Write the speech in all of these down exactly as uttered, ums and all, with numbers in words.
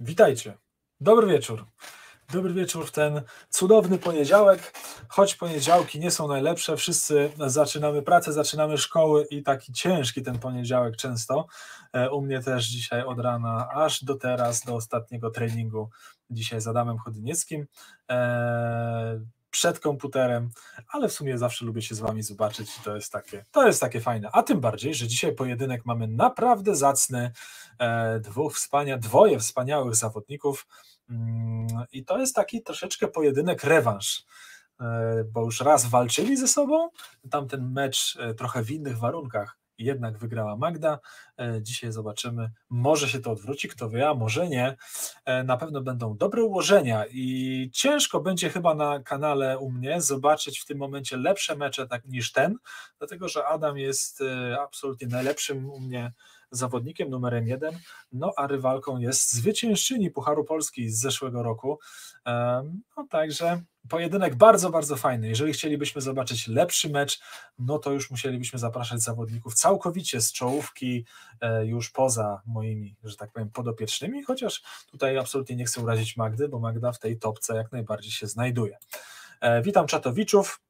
Witajcie. Dobry wieczór. Dobry wieczór w ten cudowny poniedziałek. Choć poniedziałki nie są najlepsze, wszyscy zaczynamy pracę, zaczynamy szkoły i taki ciężki ten poniedziałek często. U mnie też dzisiaj od rana aż do teraz, do ostatniego treningu dzisiaj z Adamem Chodynieckim przed komputerem, ale w sumie zawsze lubię się z wami zobaczyć i to jest takie, to jest takie fajne. A tym bardziej, że dzisiaj pojedynek mamy naprawdę zacny, dwóch wspania, dwoje wspaniałych zawodników i to jest taki troszeczkę pojedynek rewanż, bo już raz walczyli ze sobą, tamten mecz trochę w innych warunkach, jednak wygrała Magda. Dzisiaj zobaczymy, może się to odwróci, kto wie, a może nie. Na pewno będą dobre ułożenia i ciężko będzie chyba na kanale u mnie zobaczyć w tym momencie lepsze mecze tak niż ten, dlatego że Adam jest absolutnie najlepszym u mnie zawodnikiem, numerem jeden, no a rywalką jest zwyciężczyni Pucharu Polski z zeszłego roku. No także pojedynek bardzo, bardzo fajny. Jeżeli chcielibyśmy zobaczyć lepszy mecz, no to już musielibyśmy zapraszać zawodników całkowicie z czołówki, już poza moimi, że tak powiem, podopiecznymi, chociaż tutaj absolutnie nie chcę urazić Magdy, bo Magda w tej topce jak najbardziej się znajduje. Witam czatowiczów.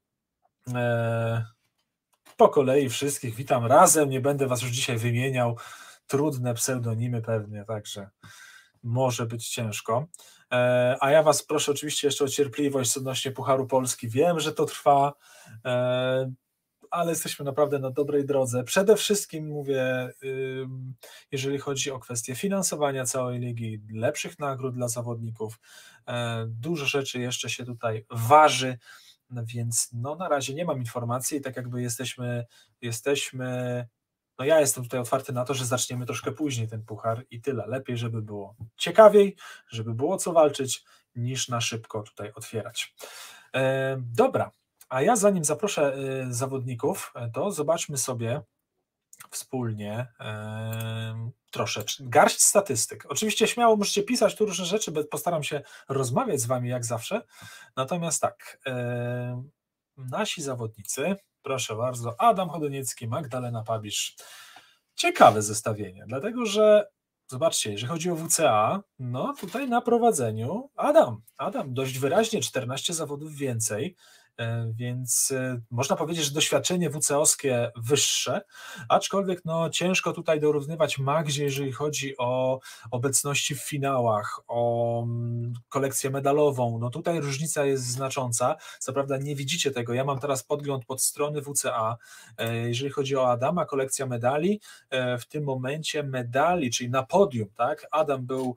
Po kolei wszystkich witam razem, nie będę was już dzisiaj wymieniał, trudne pseudonimy pewnie, także może być ciężko. A ja was proszę oczywiście jeszcze o cierpliwość odnośnie Pucharu Polski. Wiem, że to trwa, ale jesteśmy naprawdę na dobrej drodze. Przede wszystkim mówię, jeżeli chodzi o kwestię finansowania całej ligi, lepszych nagród dla zawodników, dużo rzeczy jeszcze się tutaj waży, więc no na razie nie mam informacji i tak jakby jesteśmy, jesteśmy, no ja jestem tutaj otwarty na to, że zaczniemy troszkę później ten puchar i tyle. Lepiej, żeby było ciekawiej, żeby było co walczyć, niż na szybko tutaj otwierać. E, dobra, a ja zanim zaproszę e, zawodników, to zobaczmy sobie wspólnie e, troszeczkę, garść statystyk. Oczywiście śmiało możecie pisać tu różne rzeczy, bo postaram się rozmawiać z wami jak zawsze, natomiast tak, e, nasi zawodnicy, proszę bardzo, Adam Chodyniecki, Magdalena Pabisz, ciekawe zestawienie, dlatego że zobaczcie, jeżeli chodzi o W C A, no tutaj na prowadzeniu Adam, Adam dość wyraźnie czternaście zawodów więcej, więc można powiedzieć, że doświadczenie W C O-skie wyższe, aczkolwiek no ciężko tutaj dorównywać Magdzie, jeżeli chodzi o obecności w finałach, o kolekcję medalową, no tutaj różnica jest znacząca, co prawda nie widzicie tego, ja mam teraz podgląd pod strony W C A, jeżeli chodzi o Adama, kolekcja medali, w tym momencie medali, czyli na podium, tak, Adam był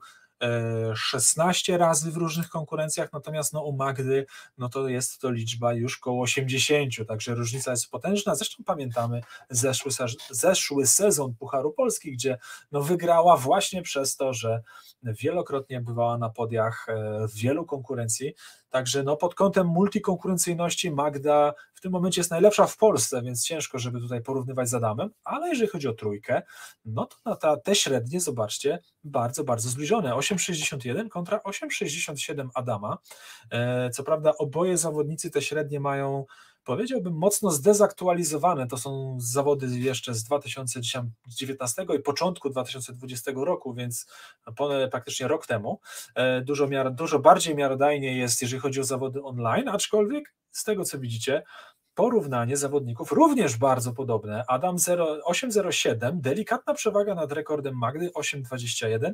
szesnaście razy w różnych konkurencjach, natomiast no u Magdy no to jest to liczba już koło osiemdziesiąt, także różnica jest potężna. Zresztą pamiętamy zeszły, zeszły sezon Pucharu Polski, gdzie no wygrała właśnie przez to, że wielokrotnie bywała na podiach w wielu konkurencji, także no pod kątem multikonkurencyjności Magda w tym momencie jest najlepsza w Polsce, więc ciężko, żeby tutaj porównywać z Adamem, ale jeżeli chodzi o trójkę, no to na ta, te średnie, zobaczcie, bardzo, bardzo zbliżone. osiem sześćdziesiąt jeden kontra osiem sześćdziesiąt siedem Adama. Co prawda oboje zawodnicy te średnie mają, powiedziałbym, mocno zdezaktualizowane. To są zawody jeszcze z dwa tysiące dziewiętnastego i początku dwa tysiące dwudziestego roku, więc ponad praktycznie rok temu. Dużo, miar, dużo bardziej miarodajnie jest, jeżeli chodzi o zawody online, aczkolwiek z tego, co widzicie, porównanie zawodników również bardzo podobne. Adam osiem zero siedem, delikatna przewaga nad rekordem Magdy osiem dwadzieścia jeden.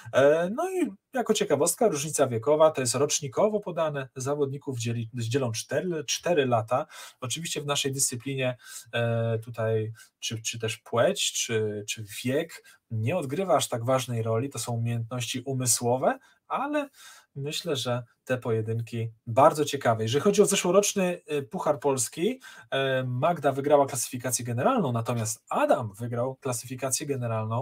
No i jako ciekawostka, różnica wiekowa to jest rocznikowo podane, zawodników dzieli, dzielą cztery lata. Oczywiście w naszej dyscyplinie tutaj czy, czy też płeć, czy, czy wiek nie odgrywa aż tak ważnej roli, to są umiejętności umysłowe, ale myślę, że te pojedynki bardzo ciekawe. Jeżeli chodzi o zeszłoroczny Puchar Polski, Magda wygrała klasyfikację generalną, natomiast Adam wygrał klasyfikację generalną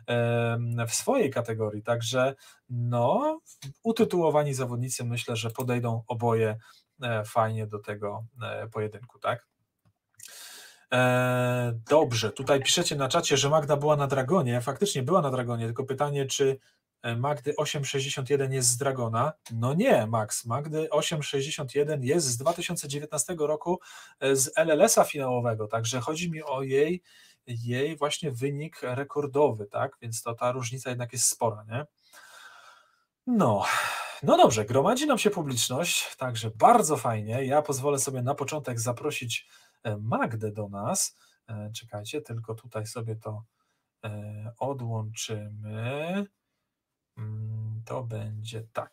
w swojej kategorii, także no, utytułowani zawodnicy myślę, że podejdą oboje fajnie do tego pojedynku, tak? Dobrze, tutaj piszecie na czacie, że Magda była na Dragonie, faktycznie była na Dragonie, tylko pytanie, czy Magdy osiem sześćdziesiąt jeden jest z Dragona? No nie, Max, Magdy osiem sześćdziesiąt jeden jest z dwa tysiące dziewiętnastego roku z L L S-a finałowego, także chodzi mi o jej, jej właśnie wynik rekordowy, tak, więc to ta różnica jednak jest spora, nie? No, no dobrze, gromadzi nam się publiczność, także bardzo fajnie. Ja pozwolę sobie na początek zaprosić Magdę do nas. Czekajcie, tylko tutaj sobie to odłączymy. To będzie tak.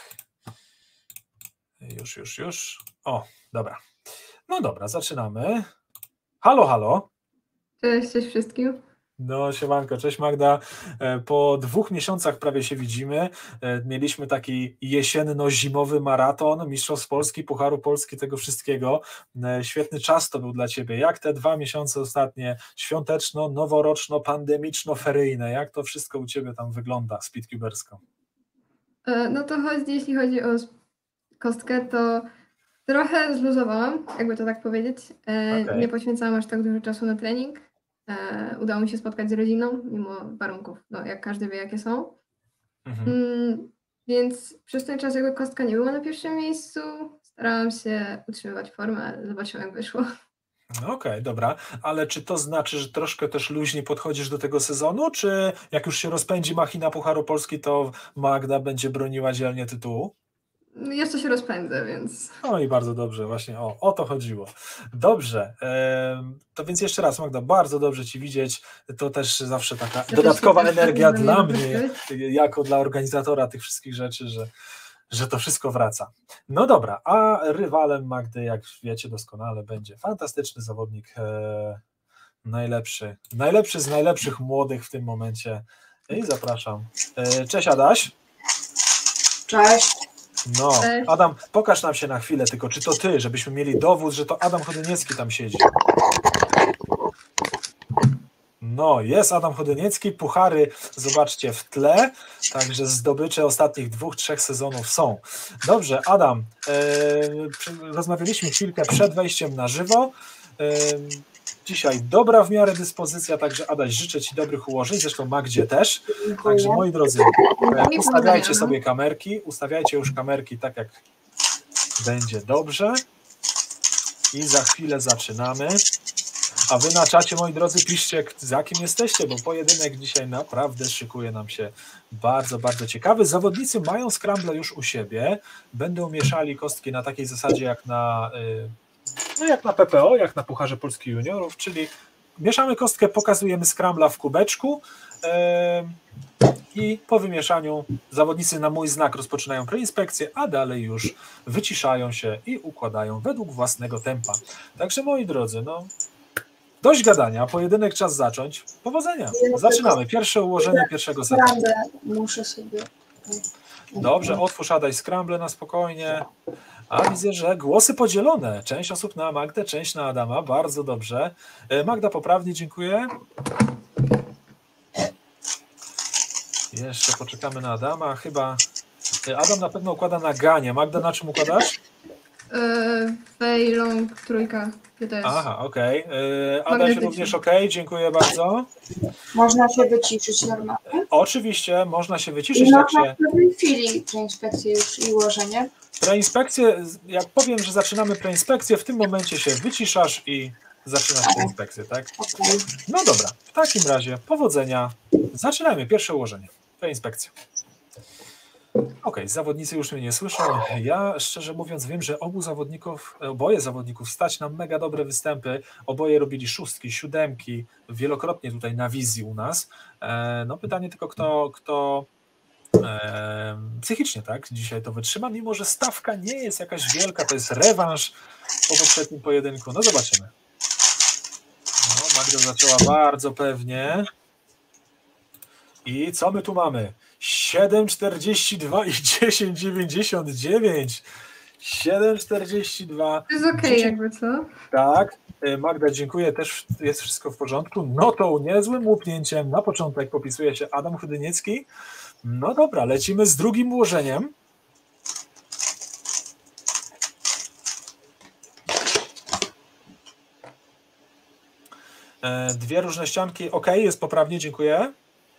Już, już, już. O, dobra. No dobra, zaczynamy. Halo, halo. Cześć, cześć wszystkim. No, siemanko, cześć Magda. Po dwóch miesiącach prawie się widzimy. Mieliśmy taki jesienno-zimowy maraton Mistrzostw Polski, Pucharu Polski, tego wszystkiego. Świetny czas to był dla Ciebie. Jak te dwa miesiące ostatnie, świąteczno, noworoczno, pandemiczno-feryjne, jak to wszystko u Ciebie tam wygląda, speedcubersko? No to chodzi, jeśli chodzi o kostkę, to trochę zluzowałam, jakby to tak powiedzieć. Okay. Nie poświęcałam aż tak dużo czasu na trening. Udało mi się spotkać z rodziną, mimo warunków, no jak każdy wie, jakie są. Mhm. Mm, więc przez ten czas jakby kostka nie była na pierwszym miejscu. Starałam się utrzymywać formę, ale zobaczymy, jak wyszło. Okej, okay, dobra, ale czy to znaczy, że troszkę też luźniej podchodzisz do tego sezonu, czy jak już się rozpędzi machina Pucharu Polski, to Magda będzie broniła dzielnie tytułu? Jeszcze się rozpędzę, więc... No i bardzo dobrze, właśnie o, o to chodziło. Dobrze, to więc jeszcze raz Magda, bardzo dobrze Ci widzieć, to też zawsze taka dodatkowa energia dla mnie, jako dla organizatora tych wszystkich rzeczy, że, że to wszystko wraca. No dobra, a rywalem Magdy, jak wiecie doskonale, będzie fantastyczny zawodnik, e, najlepszy, najlepszy z najlepszych młodych w tym momencie. I zapraszam. E, cześć Adaś. Cześć. No, Adam, pokaż nam się na chwilę tylko, czy to ty, żebyśmy mieli dowód, że to Adam Chodyniecki tam siedzi. No, jest Adam Chodyniecki, puchary, zobaczcie, w tle, także zdobycze ostatnich dwóch, trzech sezonów są. Dobrze, Adam, e, rozmawialiśmy chwilkę przed wejściem na żywo. E, Dzisiaj dobra w miarę dyspozycja, także Adaś, życzę Ci dobrych ułożeń, zresztą Magdzie też. Także moi drodzy, ustawiajcie sobie kamerki, ustawiajcie już kamerki tak jak będzie dobrze i za chwilę zaczynamy. A Wy na czacie, moi drodzy, piszcie, za kim jesteście, bo pojedynek dzisiaj naprawdę szykuje nam się bardzo, bardzo ciekawy. Zawodnicy mają scramble już u siebie, będą mieszali kostki na takiej zasadzie jak na... No jak na P P O, jak na Pucharze Polski Juniorów, czyli mieszamy kostkę, pokazujemy scrambla w kubeczku yy, i po wymieszaniu zawodnicy na mój znak rozpoczynają preinspekcję, a dalej już wyciszają się i układają według własnego tempa. Także moi drodzy, no dość gadania, pojedynek czas zacząć. Powodzenia. Zaczynamy. Pierwsze ułożenie pierwszego seta. Muszę sobie... Dobrze, otwórz Adaj scramble na spokojnie. A widzę, że głosy podzielone. Część osób na Magdę, część na Adama. Bardzo dobrze. Magda poprawnie, dziękuję. Jeszcze poczekamy na Adama. Chyba Adam na pewno układa na ganie. Magda, na czym układasz? Wejlong, trójka. Aha, okej. Okay. Adaś również okej, okay. Dziękuję bardzo. Można się wyciszyć normalnie? Oczywiście, można się wyciszyć. No, także... w pewnej chwili preinspekcję już i ułożenie. Preinspekcję, jak powiem, że zaczynamy preinspekcję, w tym momencie się wyciszasz i zaczynasz preinspekcję, tak? Okay. No dobra, w takim razie powodzenia. Zaczynamy pierwsze ułożenie. Preinspekcja. Ok, zawodnicy już mnie nie słyszą. Ja szczerze mówiąc wiem, że obu zawodników, oboje zawodników stać na mega dobre występy. Oboje robili szóstki, siódemki, wielokrotnie tutaj na wizji u nas. No pytanie tylko kto, kto e, psychicznie tak dzisiaj to wytrzyma, mimo że stawka nie jest jakaś wielka, to jest rewanż po poprzednim pojedynku. No zobaczymy. No, Magda zaczęła bardzo pewnie. I co my tu mamy? siedem czterdzieści dwa i dziesięć dziewięćdziesiąt dziewięć. siedem czterdzieści dwa. To jest okej, okay, jakby co? Tak. Magda, dziękuję, też jest wszystko w porządku. No to niezłym łupnięciem na początek popisuje się Adam Chodyniecki. No dobra, lecimy z drugim ułożeniem. Dwie różne ścianki. Ok, jest poprawnie, dziękuję.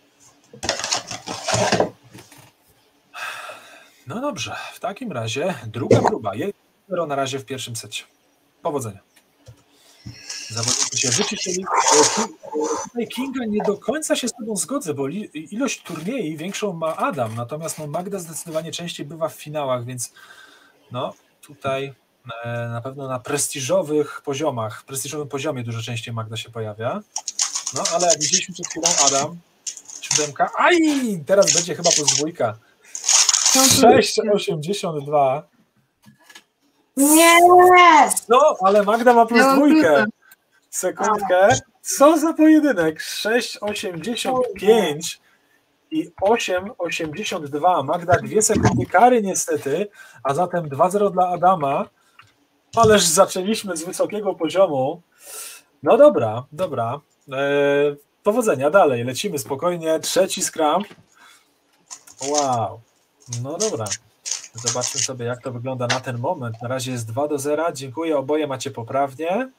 No dobrze, w takim razie druga próba. jeden zero na razie w pierwszym secie. Powodzenia. Zawodnicy się wyciszyli. Tutaj Kinga nie do końca się z tobą zgodzę, bo ilość turniej większą ma Adam, natomiast no Magda zdecydowanie częściej bywa w finałach, więc no tutaj na pewno na prestiżowych poziomach, w prestiżowym poziomie dużo częściej Magda się pojawia. No ale jak widzieliśmy przed chwilą Adam, siódemka, aj, teraz będzie chyba plus dwójka. sześć osiemdziesiąt dwa. Nie! No, ale Magda ma plus Ja mam dwójkę. plusa. Sekundkę. Co za pojedynek? sześć osiemdziesiąt pięć i osiem osiemdziesiąt dwa. Magda dwie sekundy kary niestety, a zatem dwa zero dla Adama. Ależ zaczęliśmy z wysokiego poziomu. No dobra, dobra. Eee, powodzenia, dalej, lecimy spokojnie. Trzeci scrum. Wow. No dobra. Zobaczmy sobie, jak to wygląda na ten moment. Na razie jest dwa do zera. Dziękuję, oboje macie poprawnie.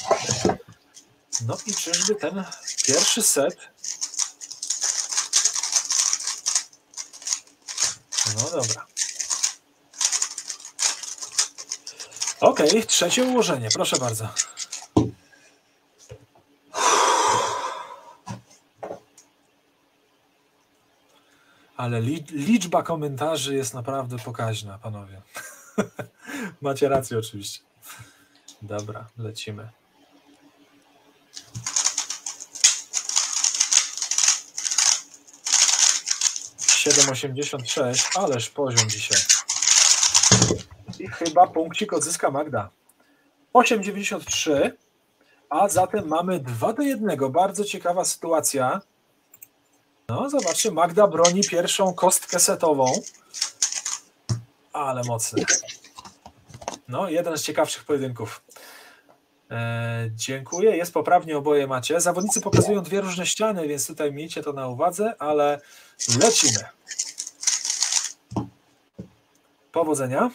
No i czyżby ten pierwszy set... No dobra. Okej, okay, trzecie ułożenie, proszę bardzo. Ale liczba komentarzy jest naprawdę pokaźna, panowie. Macie rację oczywiście. Dobra, lecimy. siedem osiemdziesiąt sześć, ależ poziom dzisiaj. I chyba punkcik odzyska Magda. osiem dziewięćdziesiąt trzy, a zatem mamy dwa do jednego. Bardzo ciekawa sytuacja. No, zobaczcie, Magda broni pierwszą kostkę setową. Ale mocny. No, jeden z ciekawszych pojedynków. E, dziękuję, jest poprawnie, oboje macie. Zawodnicy pokazują dwie różne ściany, więc tutaj miejcie to na uwadze, ale lecimy. Powodzenia.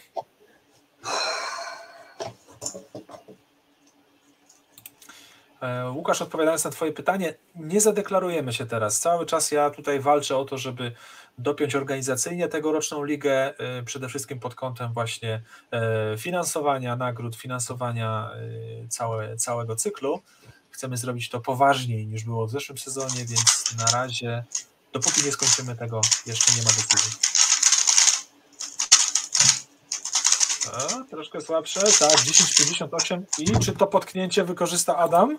Łukasz, odpowiadając na twoje pytanie, nie zadeklarujemy się teraz. Cały czas ja tutaj walczę o to, żeby dopiąć organizacyjnie tegoroczną ligę, przede wszystkim pod kątem właśnie finansowania nagród, finansowania całe, całego cyklu. Chcemy zrobić to poważniej niż było w zeszłym sezonie, więc na razie, dopóki nie skończymy tego, jeszcze nie ma decyzji. A, troszkę słabsze, tak, dziesięć pięćdziesiąt osiem i czy to potknięcie wykorzysta Adam?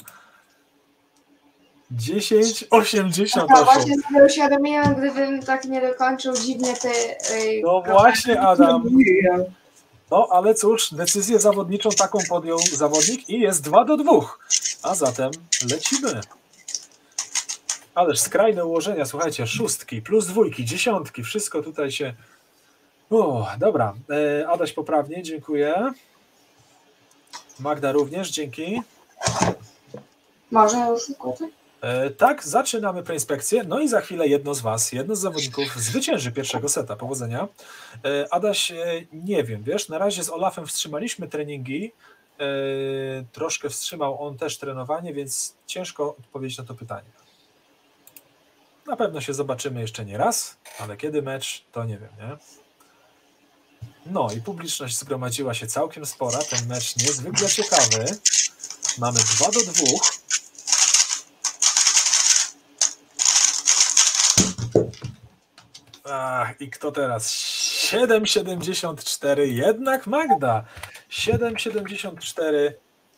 dziesięć osiemdziesiąt osiem. No właśnie sobie uświadomiłam, gdybym tak nie dokończył dziwnie te... Yy, no właśnie, Adam. No ale cóż, decyzję zawodniczą taką podjął zawodnik i jest dwa do dwóch. A zatem lecimy. Ależ skrajne ułożenia, słuchajcie, szóstki, plus dwójki, dziesiątki, wszystko tutaj się... O, dobra, Adaś poprawnie, dziękuję. Magda również, dzięki. Można już układać? E, tak, zaczynamy preinspekcję, no i za chwilę jedno z was, jedno z zawodników zwycięży pierwszego seta. Powodzenia. E, Adaś, e, nie wiem, wiesz, na razie z Olafem wstrzymaliśmy treningi, e, troszkę wstrzymał on też trenowanie, więc ciężko odpowiedzieć na to pytanie. Na pewno się zobaczymy jeszcze nie raz, ale kiedy mecz, to nie wiem, nie? No i publiczność zgromadziła się całkiem spora, ten mecz niezwykle ciekawy. Mamy dwa do dwóch. Ach, i kto teraz? siedem siedemdziesiąt cztery, jednak Magda. siedem siedemdziesiąt cztery.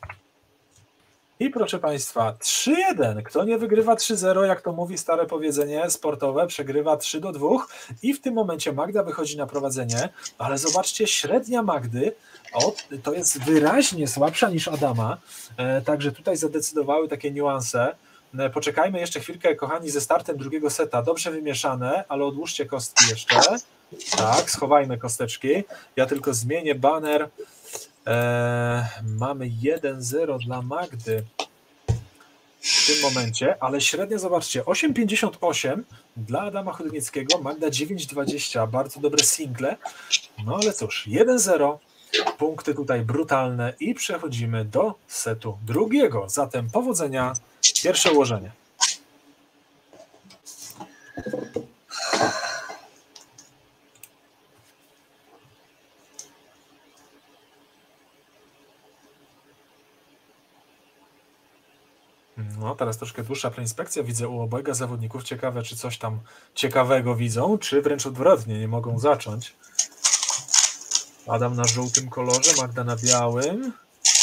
I proszę Państwa, trzy jeden. Kto nie wygrywa trzy zero, jak to mówi stare powiedzenie sportowe, przegrywa trzy do dwóch. I w tym momencie Magda wychodzi na prowadzenie, ale zobaczcie, średnia Magdy o, to jest wyraźnie słabsza niż Adama, e, także tutaj zadecydowały takie niuanse. E, poczekajmy jeszcze chwilkę, kochani, ze startem drugiego seta. Dobrze wymieszane, ale odłóżcie kostki jeszcze. Tak, schowajmy kosteczki. Ja tylko zmienię baner. E, mamy jeden zero dla Magdy w tym momencie, ale średnio zobaczcie, osiem pięćdziesiąt osiem dla Adama Chodnickiego, Magda dziewięć dwadzieścia, bardzo dobre single, no ale cóż, jeden zero, punkty tutaj brutalne i przechodzimy do setu drugiego, zatem powodzenia, pierwsze ułożenie. No, teraz troszkę dłuższa preinspekcja widzę u obojga zawodników. Ciekawe, czy coś tam ciekawego widzą, czy wręcz odwrotnie, nie mogą zacząć. Adam na żółtym kolorze, Magda na białym.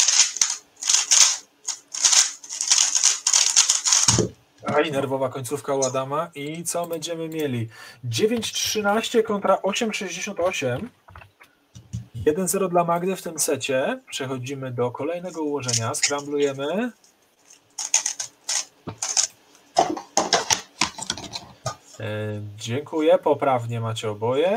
Aj, nerwowa końcówka u Adama. I co będziemy mieli? dziewięć trzynaście kontra osiem sześćdziesiąt osiem. jeden zero dla Magdy w tym secie. Przechodzimy do kolejnego ułożenia. Skramblujemy. E, dziękuję. Poprawnie macie oboje.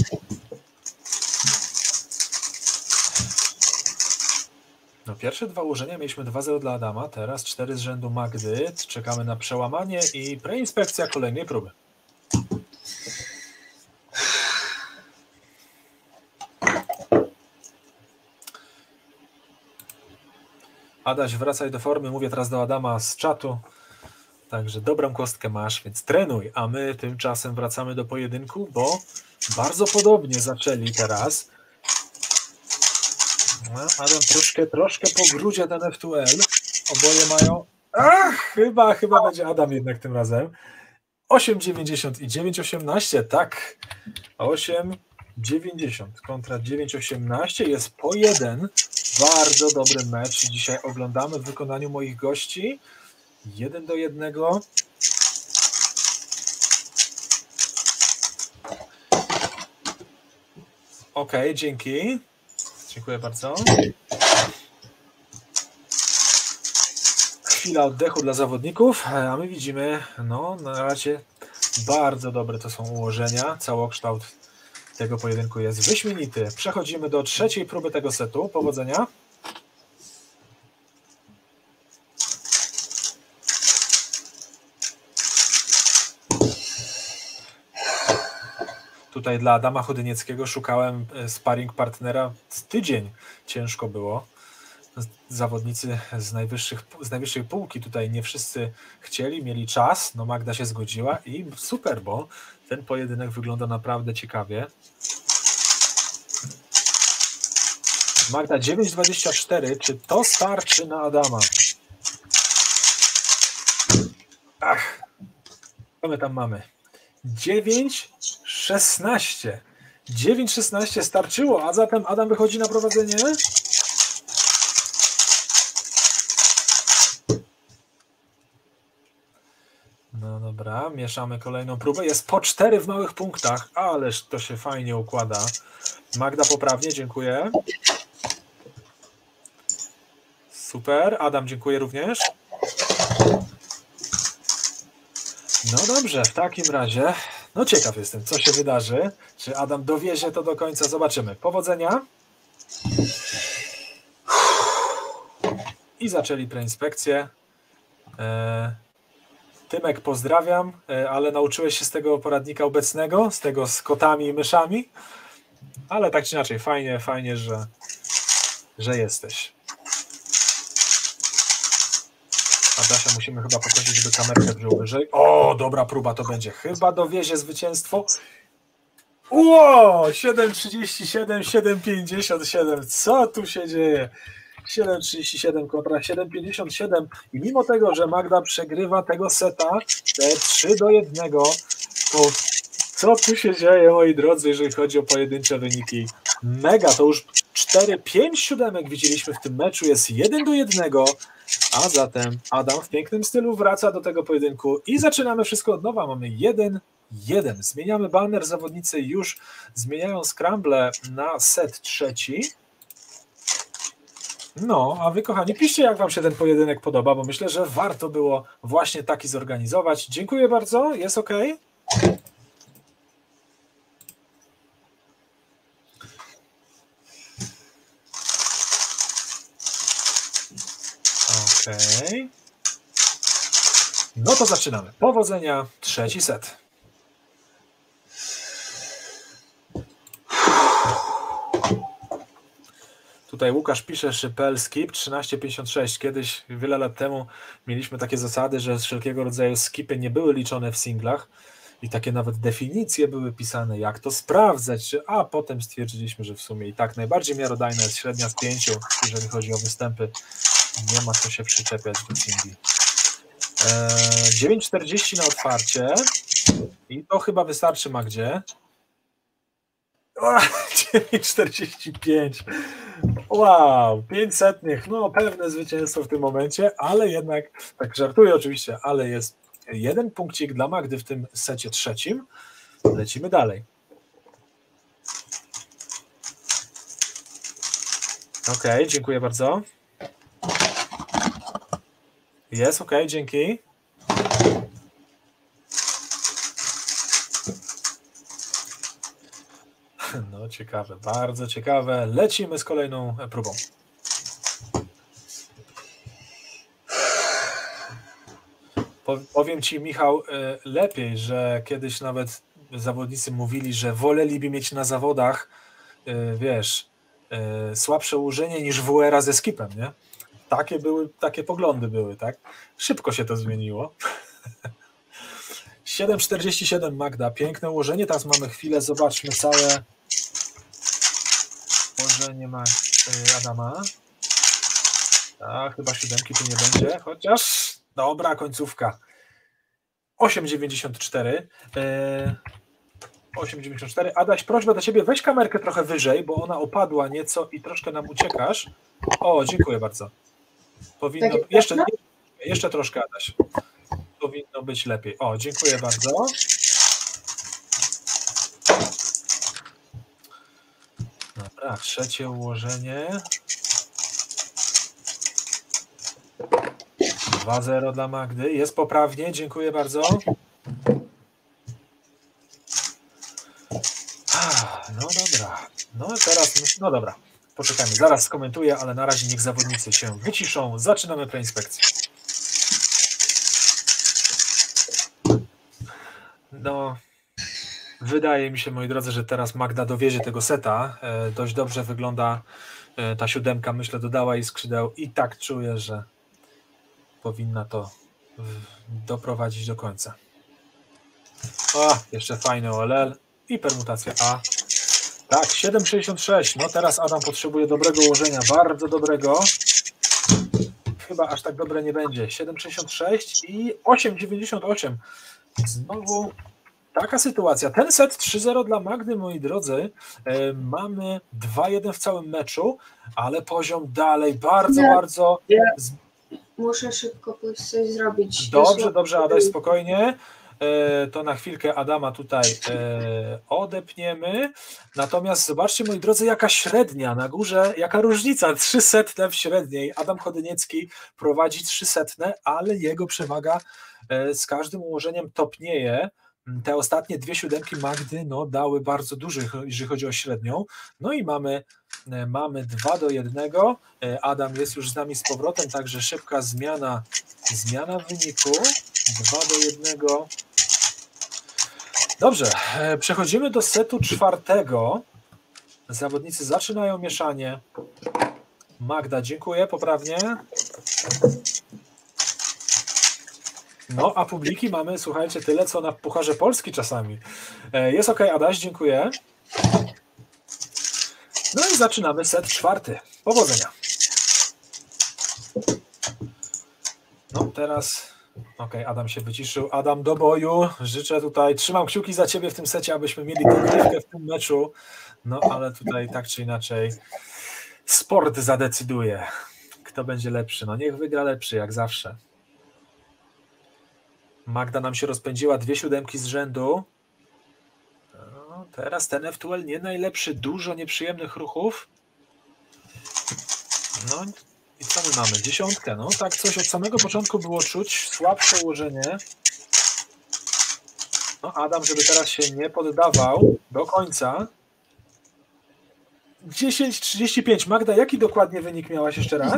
No, pierwsze dwa ułożenia mieliśmy dwa zero dla Adama, teraz cztery z rzędu Magdy. Czekamy na przełamanie i preinspekcja kolejnej próby. Adaś, wracaj do formy. Mówię teraz do Adama z czatu. Także dobrą kostkę masz, więc trenuj. A my tymczasem wracamy do pojedynku, bo bardzo podobnie zaczęli teraz. Adam troszkę, troszkę po grudzie ten F dwa L. Oboje mają... Ach, chyba, chyba będzie Adam jednak tym razem. osiem dziewięćdziesiąt i dziewięć osiemnaście, tak. osiem dziewięćdziesiąt kontra dziewięć osiemnaście jest po jeden. Bardzo dobry mecz dzisiaj oglądamy w wykonaniu moich gości. jeden do jednego. Okej, okay, dzięki. Dziękuję bardzo. Chwila oddechu dla zawodników, a my widzimy, no na razie bardzo dobre to są ułożenia. Całokształt tego pojedynku jest wyśmienity. Przechodzimy do trzeciej próby tego setu. Powodzenia. Tutaj dla Adama Chodynieckiego szukałem sparring partnera z tydzień. Ciężko było. Zawodnicy z, najwyższych, z najwyższej półki tutaj nie wszyscy chcieli, mieli czas. No Magda się zgodziła i super, bo ten pojedynek wygląda naprawdę ciekawie. Magda dziewięć dwadzieścia cztery. Czy to starczy na Adama? Ach, co my tam mamy? dziewięć szesnaście. dziewięć szesnaście starczyło, a zatem Adam wychodzi na prowadzenie. No dobra, mieszamy kolejną próbę. Jest po cztery w małych punktach, ależ to się fajnie układa. Magda poprawnie, dziękuję. Super, Adam dziękuję również. No dobrze, w takim razie, no ciekaw jestem, co się wydarzy. Czy Adam dowiezie to do końca? Zobaczymy. Powodzenia. I zaczęli preinspekcję. Tymek, pozdrawiam, ale nauczyłeś się z tego poradnika obecnego, z tego z kotami i myszami, ale tak czy inaczej, fajnie, fajnie, że, że jesteś. Adasia musimy chyba poprosić, żeby kamerkę wziął wyżej. O, dobra próba to będzie. Chyba dowiezie zwycięstwo. Ło, siedem trzydzieści siedem, siedem pięćdziesiąt siedem. Co tu się dzieje? siedem trzydzieści siedem kontra siedem pięćdziesiąt siedem i mimo tego, że Magda przegrywa tego seta trzy do jednego, to co tu się dzieje, moi drodzy, jeżeli chodzi o pojedyncze wyniki? Mega, to już cztery pięć siódemek widzieliśmy w tym meczu, jest jeden do jednego, a zatem Adam w pięknym stylu wraca do tego pojedynku i zaczynamy wszystko od nowa. Mamy jeden jeden. Zmieniamy banner, zawodnicy już zmieniają scramble na set trzeci. No, a wy kochani, piszcie, jak wam się ten pojedynek podoba, bo myślę, że warto było właśnie taki zorganizować. Dziękuję bardzo, jest ok? Ok. No to zaczynamy. Powodzenia, trzeci set. Tutaj Łukasz pisze, Szypel, skip trzynaście pięćdziesiąt sześć. Kiedyś, wiele lat temu mieliśmy takie zasady, że wszelkiego rodzaju skipy nie były liczone w singlach i takie nawet definicje były pisane, jak to sprawdzać, a potem stwierdziliśmy, że w sumie i tak najbardziej miarodajna jest średnia z pięciu, jeżeli chodzi o występy. Nie ma co się przyczepiać do singli. dziewięć czterdzieści na otwarcie i to chyba wystarczy Magdzie. dziewięć czterdzieści pięć. Wow, pięć setnych, no pewne zwycięstwo w tym momencie, ale jednak, tak żartuję oczywiście, ale jest jeden punkcik dla Magdy w tym secie trzecim. Lecimy dalej. Ok, dziękuję bardzo. Jest, ok, dzięki. No ciekawe, bardzo ciekawe. Lecimy z kolejną próbą. Powiem Ci, Michał, lepiej, że kiedyś nawet zawodnicy mówili, że woleliby mieć na zawodach, wiesz, słabsze ułożenie niż W R A ze skipem, nie? Takie były, takie poglądy były, tak? Szybko się to zmieniło. siedem czterdzieści siedem Magda, piękne ułożenie. Teraz mamy chwilę, zobaczmy całe ułożenie Adama. Tak, chyba siódemki tu nie będzie, chociaż dobra, końcówka. osiem dziewięćdziesiąt cztery. osiem dziewięćdziesiąt cztery. Adaś, prośba do Ciebie, weź kamerkę trochę wyżej, bo ona opadła nieco i troszkę nam uciekasz. O, dziękuję bardzo. Powinno, jeszcze, jeszcze troszkę, Adaś. Powinno być lepiej. O, dziękuję bardzo. Dobra, trzecie ułożenie. dwa zero dla Magdy. Jest poprawnie, dziękuję bardzo. No dobra. No teraz, no dobra. Poczekajmy, zaraz skomentuję, ale na razie niech zawodnicy się wyciszą. Zaczynamy preinspekcję. No, wydaje mi się, moi drodzy, że teraz Magda dowiezie tego seta. E, dość dobrze wygląda e, ta siódemka. Myślę, dodała jej skrzydeł i tak czuję, że powinna to w, doprowadzić do końca. O, jeszcze fajny O L L i permutacja A. Tak, siedem sześćdziesiąt sześć. No teraz Adam potrzebuje dobrego ułożenia, bardzo dobrego. Chyba aż tak dobre nie będzie. siedem sześćdziesiąt sześć i osiem dziewięćdziesiąt osiem. Znowu taka sytuacja. Ten set trzy zero dla Magdy, moi drodzy. E, mamy dwa jeden w całym meczu, ale poziom dalej bardzo, ja, bardzo... Ja muszę szybko pójść coś zrobić. Dobrze, dobrze, Adaś, spokojnie. To na chwilkę Adama tutaj odepniemy. Natomiast zobaczcie, moi drodzy, jaka średnia na górze, jaka różnica, trzysetne w średniej. Adam Chodyniecki prowadzi trzysetne, ale jego przewaga z każdym ułożeniem topnieje. Te ostatnie dwie siódemki Magdy no, dały bardzo dużo, jeżeli chodzi o średnią. No i mamy, mamy dwa do jednego. Adam jest już z nami z powrotem, także szybka zmiana, zmiana wyniku. dwa do jednego. Dobrze, przechodzimy do setu czwartego. Zawodnicy zaczynają mieszanie. Magda, dziękuję, poprawnie. No, a publiki mamy, słuchajcie, tyle, co na Pucharze Polski czasami. Jest ok, Adaś, dziękuję. No i zaczynamy set czwarty. Powodzenia. No, teraz... Ok, Adam się wyciszył. Adam, do boju. Życzę tutaj, trzymam kciuki za Ciebie w tym secie, abyśmy mieli dogrywkę w tym meczu. No, ale tutaj tak czy inaczej sport zadecyduje, kto będzie lepszy. No, niech wygra lepszy, jak zawsze. Magda nam się rozpędziła, dwie siódemki z rzędu. No, teraz ten F dwa L nie najlepszy, dużo nieprzyjemnych ruchów. No i co my mamy? Dziesiątkę, no tak coś od samego początku było czuć, słabsze ułożenie. No Adam, żeby teraz się nie poddawał do końca. dziesięć trzydzieści pięć. Magda, jaki dokładnie wynik miałaś jeszcze raz?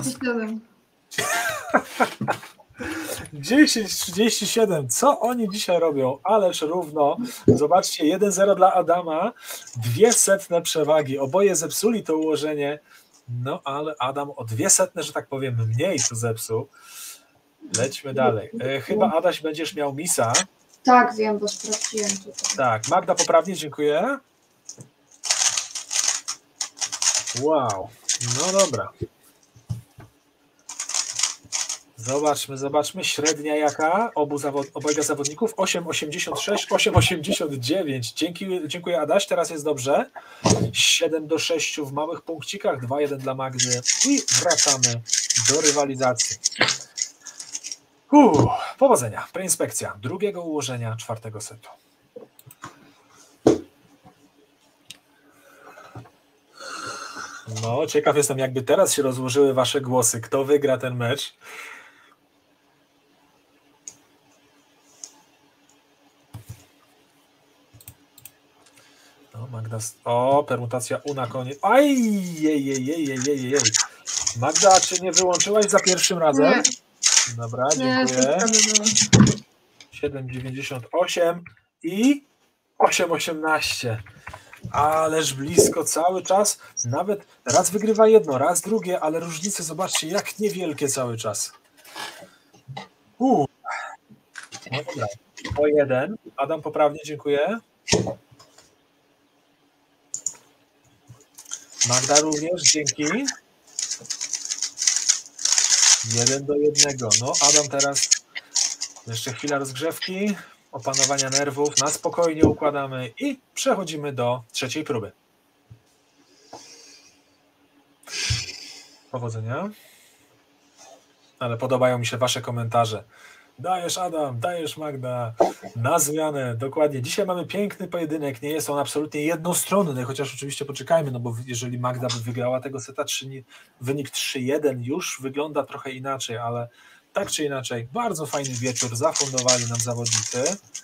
dziesięć trzydzieści siedem. Co oni dzisiaj robią? Ależ równo. Zobaczcie, jeden zero dla Adama. Dwie setne przewagi. Oboje zepsuli to ułożenie. No, ale Adam o dwie setne, że tak powiem, mniej tu zepsuł. Lećmy dalej. E, chyba, Adaś, będziesz miał misa. Tak, wiem, bo sprawdziłem tutaj. Tak, Magda, poprawnie, dziękuję. Wow. No dobra. Zobaczmy, zobaczmy. Średnia jaka obu zawod obojga zawodników? osiem osiemdziesiąt sześć, osiem osiemdziesiąt dziewięć. Dzięki, dziękuję Adaś, teraz jest dobrze. siedem do sześciu w małych punkcikach, dwa jeden dla Magdy i wracamy do rywalizacji. Uuu, powodzenia. Preinspekcja drugiego ułożenia czwartego setu. No, ciekaw jestem, jakby teraz się rozłożyły wasze głosy. Kto wygra ten mecz? No, Magda... O, permutacja U na koniec. Aj, jej, jej, jej, jej, jej, jej. Magda, czy nie wyłączyłaś za pierwszym razem? Nie. Dobra, Nie, dziękuję. to siedem dziewięćdziesiąt osiem i osiem osiemnaście. Ależ blisko cały czas. Nawet raz wygrywa jedno, raz drugie, ale różnice zobaczcie, jak niewielkie cały czas. Uuu. No dobra. O jeden. Adam poprawnie, dziękuję. Magda również, dzięki. Jeden do jednego. No, Adam teraz jeszcze chwila rozgrzewki, opanowania nerwów, na spokojnie układamy i przechodzimy do trzeciej próby. Powodzenia. Ale podobają mi się wasze komentarze. Dajesz Adam, dajesz Magda, na zmianę, dokładnie. Dzisiaj mamy piękny pojedynek, nie jest on absolutnie jednostronny, chociaż oczywiście poczekajmy, no bo jeżeli Magda by wygrała tego seta, wynik trzy jeden już wygląda trochę inaczej, ale tak czy inaczej, bardzo fajny wieczór zafundowali nam zawodnicy.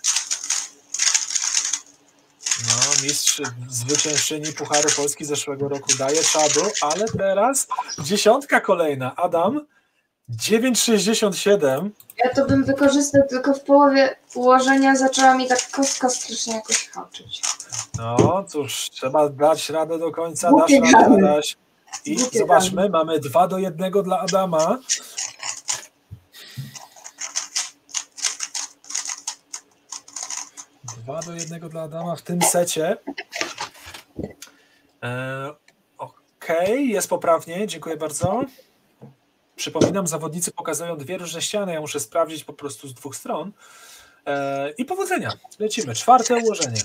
No, mistrz, zwyciężczyni Pucharu Polski zeszłego roku daje czadu, ale teraz dziesiątka kolejna. Adam, dziewięć sześćdziesiąt siedem. Ja to bym wykorzystał, tylko w połowie ułożenia zaczęła mi tak kostka strasznie jakoś haczyć. No cóż, trzeba dać radę do końca, Głupie dasz radę, gamy. Adaś. I Głupie zobaczmy, gamy. mamy dwa do jednego dla Adama. Dwa do jednego dla Adama w tym secie. E, Okej, okay, jest poprawnie, dziękuję bardzo. Przypominam, zawodnicy pokazują dwie różne ściany, ja muszę sprawdzić po prostu z dwóch stron. E, I powodzenia, lecimy. Czwarte ułożenie.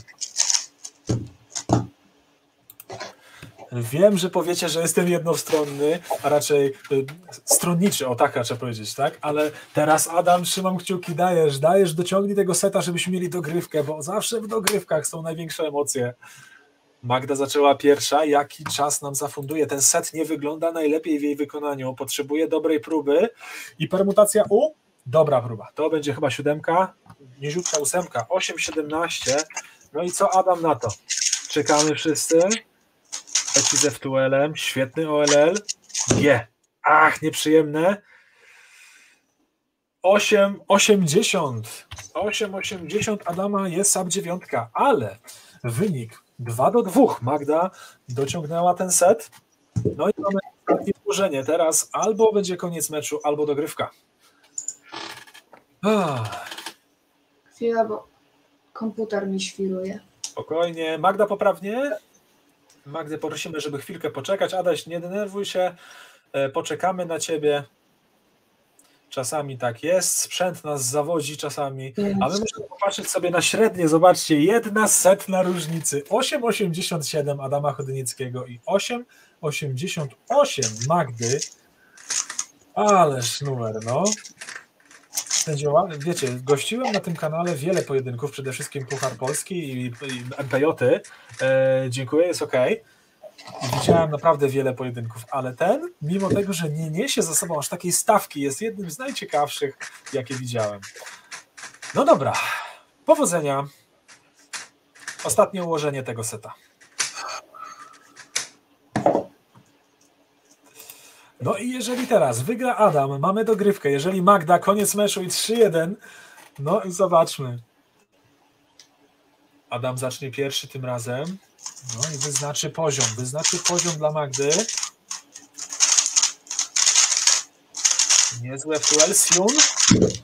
Wiem, że powiecie, że jestem jednostronny, a raczej y, stronniczy, o tak raczej powiedzieć, tak? Ale teraz Adam, trzymam kciuki, dajesz, dajesz, dociągnij tego seta, żebyśmy mieli dogrywkę, bo zawsze w dogrywkach są największe emocje. Magda zaczęła pierwsza, jaki czas nam zafunduje? Ten set nie wygląda najlepiej w jej wykonaniu, potrzebuje dobrej próby i permutacja U? Dobra próba, to będzie chyba siódemka, niziutka ósemka, osiem siedemnaście, no i co Adam na to? Czekamy wszyscy. Leci ze F T U L-em, świetny O L L, G, ach, nieprzyjemne, osiem osiemdziesiąt, osiem osiemdziesiąt Adama jest sub dziewiątka, ale wynik dwa do dwóch, Magda dociągnęła ten set, no i mamy ostatnie ułożenie, teraz albo będzie koniec meczu, albo dogrywka. Ah. Chwila, bo komputer mi świruje. Spokojnie, Magda poprawnie? Magdę prosimy, żeby chwilkę poczekać. Adaś, nie denerwuj się, poczekamy na ciebie. Czasami tak jest, sprzęt nas zawodzi czasami, a my musimy popatrzeć sobie na średnie. Zobaczcie, jedna setna różnicy. osiem osiemdziesiąt siedem Adama Chodnickiego i osiem osiemdziesiąt osiem Magdy. Ależ numer, no. Wiecie, gościłem na tym kanale wiele pojedynków, przede wszystkim Puchar Polski i, i M P J-y. E, dziękuję, jest ok. Widziałem naprawdę wiele pojedynków, ale ten, mimo tego, że nie niesie za sobą aż takiej stawki, jest jednym z najciekawszych, jakie widziałem. No dobra, powodzenia. Ostatnie ułożenie tego seta. No i jeżeli teraz wygra Adam, mamy dogrywkę, jeżeli Magda, koniec meczu i trzy jeden, no i zobaczmy. Adam zacznie pierwszy tym razem, no i wyznaczy poziom, wyznaczy poziom dla Magdy. Niezłe F T U L, Siun,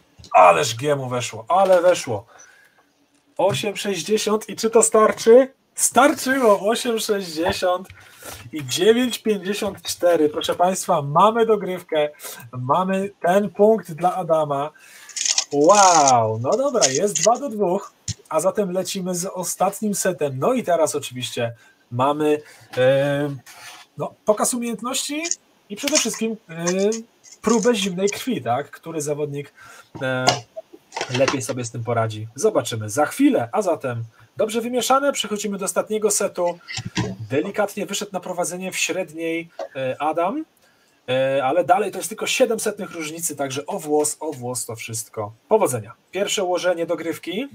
ależ G mu weszło, ale weszło. osiem sześćdziesiąt i czy to starczy? Starczyło osiem sześćdziesiąt i dziewięć pięćdziesiąt cztery. Proszę Państwa, mamy dogrywkę, mamy ten punkt dla Adama. Wow, no dobra, jest dwa do dwóch, a zatem lecimy z ostatnim setem. No i teraz oczywiście mamy e, no, pokaz umiejętności i przede wszystkim e, próbę zimnej krwi, tak? Który zawodnik e, lepiej sobie z tym poradzi. Zobaczymy za chwilę, a zatem dobrze wymieszane, przechodzimy do ostatniego setu. Delikatnie wyszedł na prowadzenie w średniej Adam, ale dalej to jest tylko siedem setnych różnicy, także o włos, o włos to wszystko. Powodzenia. Pierwsze ułożenie dogrywki.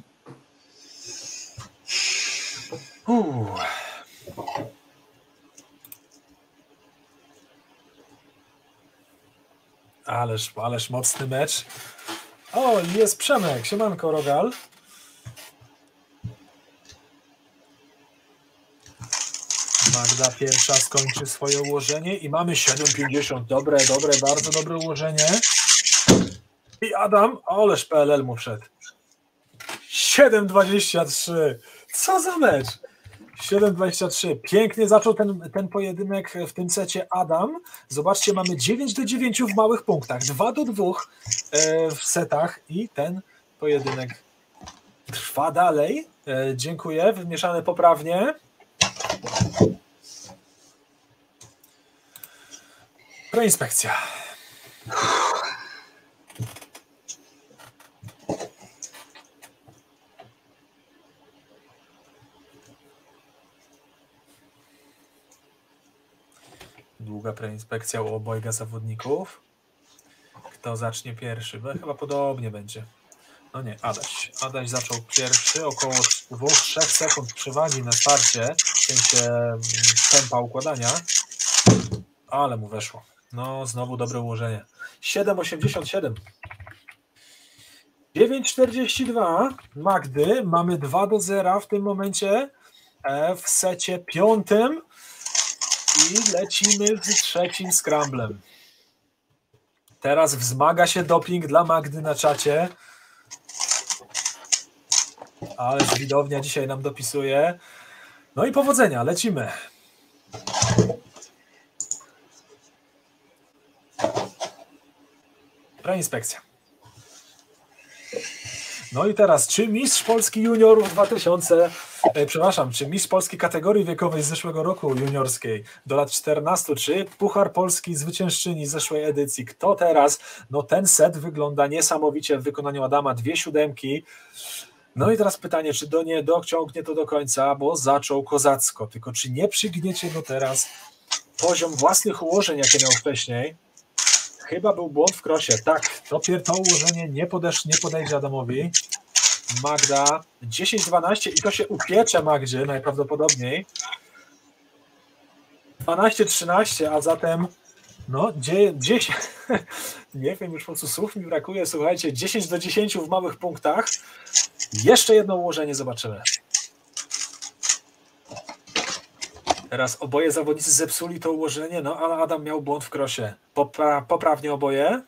Uuu. Ależ, ależ mocny mecz. O, jest Przemek. Siemanko, Rogal. Magda pierwsza skończy swoje ułożenie i mamy siedem pięćdziesiąt. Dobre, dobre, bardzo dobre ułożenie. I Adam, ależ P L L mu wszedł. siedem dwadzieścia trzy. Co za mecz? siedem dwadzieścia trzy. Pięknie zaczął ten, ten pojedynek w tym secie Adam. Zobaczcie, mamy dziewięć do dziewięciu w małych punktach. dwa do dwóch w setach i ten pojedynek trwa dalej. Dziękuję. Wymieszane poprawnie. Preinspekcja. Długa preinspekcja u obojga zawodników. Kto zacznie pierwszy? Bo chyba podobnie będzie. No nie, Adaś. Adaś zaczął pierwszy, około dwóch do trzech sekund przewagi na starcie, w sensie tempa układania, ale mu weszło. No, znowu dobre ułożenie. siedem osiemdziesiąt siedem. dziewięć czterdzieści dwa Magdy. Mamy dwa do zera w tym momencie w secie piątym i lecimy z trzecim scramblem. Teraz wzmaga się doping dla Magdy na czacie. Ale widownia dzisiaj nam dopisuje. No i powodzenia, lecimy. Preinspekcja. No i teraz, czy mistrz Polski juniorów dwa tysiące, e, przepraszam, czy mistrz Polski kategorii wiekowej z zeszłego roku juniorskiej do lat czternastu, czy Puchar Polski zwyciężczyni z zeszłej edycji? Kto teraz? No ten set wygląda niesamowicie w wykonaniu Adama, dwie siódemki. No i teraz pytanie, czy do nie dociągnie to do końca, bo zaczął kozacko, tylko czy nie przygniecie go teraz poziom własnych ułożeń, jakie miał wcześniej? Chyba był błąd w krosie. Tak, to, to ułożenie nie, podesz, nie podejdzie Adamowi. Magda dziesięć dwanaście i to się upiecze Magdzie najprawdopodobniej. dwanaście trzynaście, a zatem no dziesięć, nie wiem, już po prostu słów mi brakuje, słuchajcie, dziesięć do dziesięciu w małych punktach. Jeszcze jedno ułożenie zobaczymy. Teraz oboje zawodnicy zepsuli to ułożenie, no ale Adam miał błąd w krosie. Popra poprawnie oboje.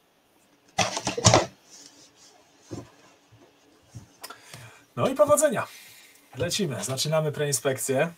No i powodzenia. Lecimy, zaczynamy preinspekcję.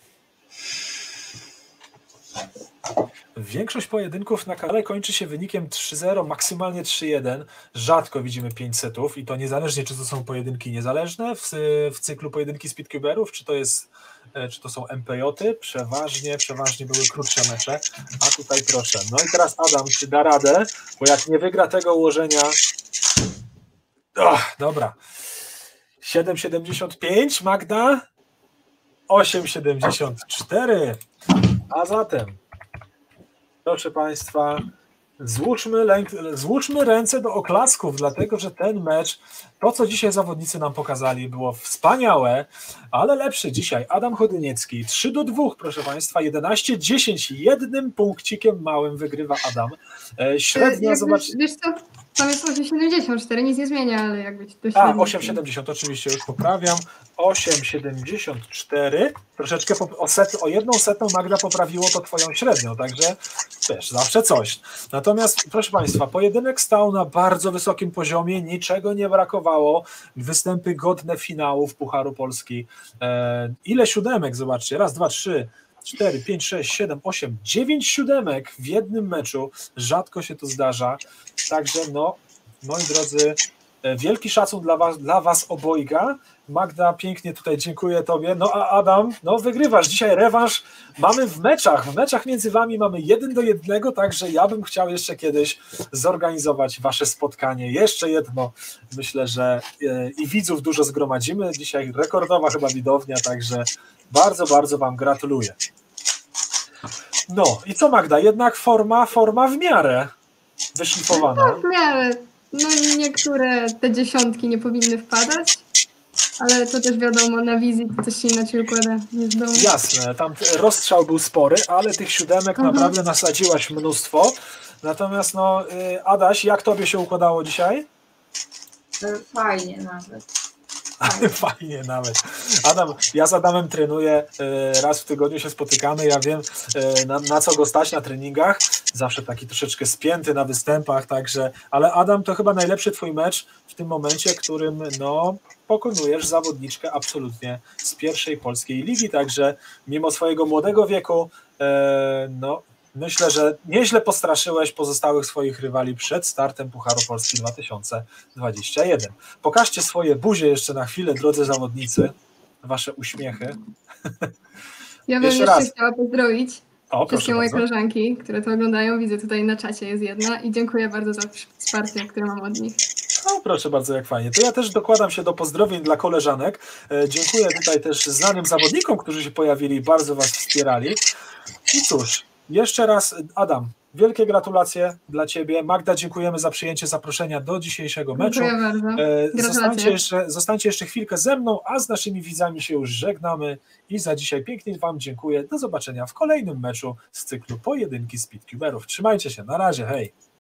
Większość pojedynków na kanale kończy się wynikiem trzy zero, maksymalnie trzy jeden. Rzadko widzimy pięć setów i to niezależnie, czy to są pojedynki niezależne w, w cyklu pojedynki speedcuberów, czy to jest, czy to są M P J-y. Przeważnie, przeważnie były krótsze mecze, a tutaj proszę. No i teraz Adam, czy da radę, bo jak nie wygra tego ułożenia... Oh, dobra. siedem siedemdziesiąt pięć, Magda. osiem siedemdziesiąt cztery. A zatem... Proszę Państwa, złóżmy, lęk, złóżmy ręce do oklasków, dlatego że ten mecz, to co dzisiaj zawodnicy nam pokazali, było wspaniałe, ale lepszy dzisiaj. Adam Chodyniecki, trzy do dwóch, proszę Państwa, jedenaście dziesięć, jednym punkcikiem małym wygrywa Adam. Średnia, Jakby, zobacz... Wiesz co, Tam jest osiem siedemdziesiąt cztery, nic nie zmienia, ale jakby ci to A, średnio- osiem siedemdziesiąt, oczywiście już poprawiam. osiem siedemdziesiąt cztery. Troszeczkę po, o, set, o jedną setną Magda poprawiło to twoją średnią, także wiesz, zawsze coś. Natomiast, proszę Państwa, pojedynek stał na bardzo wysokim poziomie, niczego nie brakowało. Występy godne finałów Pucharu Polski. E, ile siódemek, zobaczcie, raz, dwa, trzy, cztery, pięć, sześć, siedem, osiem, dziewięć siódemek w jednym meczu. Rzadko się to zdarza. Także no, moi drodzy, wielki szacun dla was, dla was obojga. Magda, pięknie tutaj dziękuję tobie. No a Adam, no wygrywasz dzisiaj rewanż. Mamy w meczach, w meczach między wami mamy jeden do jednego, także ja bym chciał jeszcze kiedyś zorganizować wasze spotkanie. Jeszcze jedno. Myślę, że e, i widzów dużo zgromadzimy. Dzisiaj rekordowa chyba widownia, także bardzo, bardzo wam gratuluję. No i co Magda, jednak forma, forma w miarę wyszlifowana. W miarę. No niektóre te dziesiątki nie powinny wpadać, ale to też wiadomo, na wizji to też się inaczej układa niż w domu. Jasne, tam rozstrzał był spory, ale tych siódemek Mhm. naprawdę nasadziłaś mnóstwo. Natomiast no, y, Adaś, jak tobie się układało dzisiaj? E, Fajnie nawet. Fajnie nawet. Adam, ja z Adamem trenuję, y, raz w tygodniu się spotykamy, ja wiem y, na, na co go stać na treningach, zawsze taki troszeczkę spięty na występach, także, ale Adam, to chyba najlepszy twój mecz w tym momencie, którym no pokonujesz zawodniczkę absolutnie z pierwszej polskiej ligi, także mimo swojego młodego wieku, y, no myślę, że nieźle postraszyłeś pozostałych swoich rywali przed startem Pucharu Polski dwa tysiące dwudziestego pierwszego. Pokażcie swoje buzie jeszcze na chwilę, drodzy zawodnicy, wasze uśmiechy. Ja bym Jeszcze jeszcze, raz. chciała pozdrowić O, proszę wszystkie moje bardzo. koleżanki, które to oglądają. Widzę tutaj na czacie jest jedna i dziękuję bardzo za wsparcie, które mam od nich. O, proszę bardzo, jak fajnie. To ja też dokładam się do pozdrowień dla koleżanek. E, dziękuję tutaj też znanym zawodnikom, którzy się pojawili, bardzo was wspierali. I cóż, jeszcze raz Adam, wielkie gratulacje dla ciebie. Magda, dziękujemy za przyjęcie zaproszenia do dzisiejszego meczu. Dziękuję bardzo. E, Zostańcie Gratulacje. jeszcze, zostańcie jeszcze chwilkę ze mną, a z naszymi widzami się już żegnamy i za dzisiaj pięknie wam dziękuję. Do zobaczenia w kolejnym meczu z cyklu Pojedynki Speedcuberów. Trzymajcie się, na razie, hej!